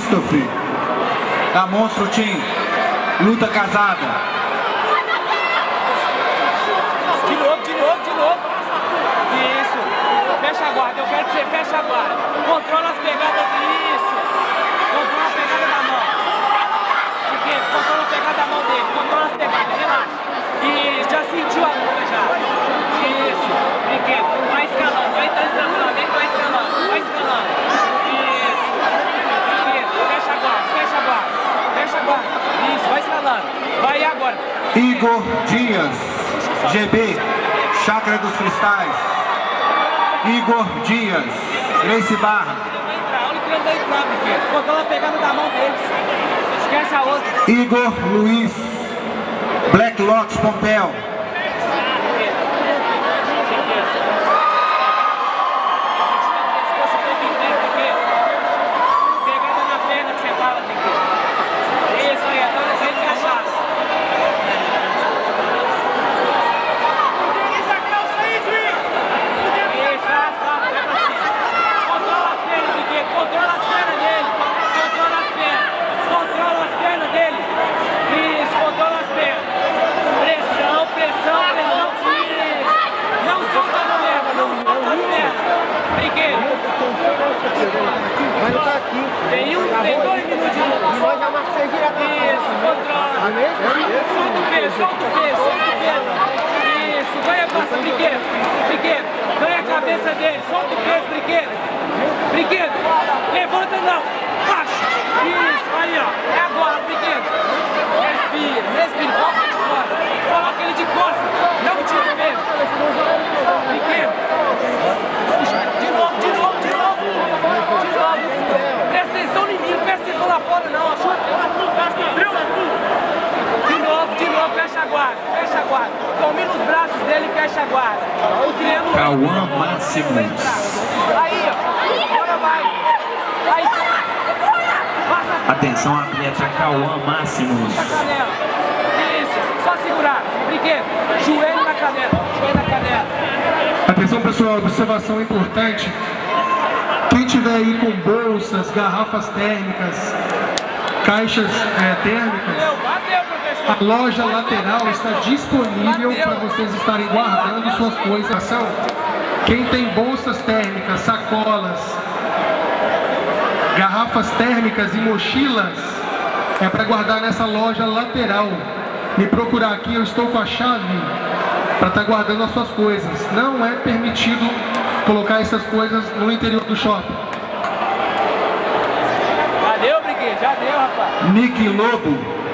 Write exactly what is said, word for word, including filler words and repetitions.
Christopher, da Monstro Team, luta casada. De novo, de novo, de novo. Isso. Fecha a guarda, eu quero que você feche a guarda. Controla as pegadas, isso. Controla a pegada da mão. Porque controla a pegada da mão dele, controla as pegadas, relaxa. E já sentiu a luta já. Isso. Brinquedo, vai escalando, vai escalando, vai escalando, vai escalando. Isso. Brinquedo, fecha a guarda, fecha a guarda, fecha a guarda. Isso, vai escalando. Vai agora. Igor Dias, G B, Chácara dos Cristais. Igor Dias, Gracie Barra. Vai entrar, olha o que ele vai entrar, brinquedo. Controla a pegada da mão dele. Esquece a outra. Igor Luiz, Black Lotus Pompeu. Mas não tá aqui. Tem um, tem dois minutos de luta. E nós já marcamos direto. Isso, controla. Solta o peso, solta o peso, solta o peso. Isso, ganha a passa, brinquedo. Brinquedo, ganha a cabeça dele, solta o peso, brinquedo. Brinquedo, levanta não, baixa. Isso, aí ó, é agora, brinquedo. Respira, respira, coloca de costas. Coloca ele de costas, não tira o peso. Brinquedo. De novo, de novo, de novo. De novo. Presta atenção em mim, presta atenção lá fora não. De novo, de novo, fecha a guarda, fecha a guarda. Domina os braços dele e fecha a guarda. O triângulo. Cauã Máximos. Aí, ó. Agora vai. Aí. Passa. Atenção, atleta Cauã Máximos. A canela. Isso, só segurar. Brinquedo. Joelho na canela, joelho na canela. Atenção pessoal, observação importante. Quem tiver aí com bolsas, garrafas térmicas, caixas é, térmicas, Bateu, professor. a loja lateral está disponível para vocês estarem guardando suas coisas. Quem tem bolsas térmicas, sacolas, garrafas térmicas e mochilas, é para guardar nessa loja lateral. Me procurar aqui, eu estou com a chave para estar guardando as suas coisas. Não é permitido colocar essas coisas no interior do shopping. Já deu, brinquedo, já deu, rapaz. Nick Lobo.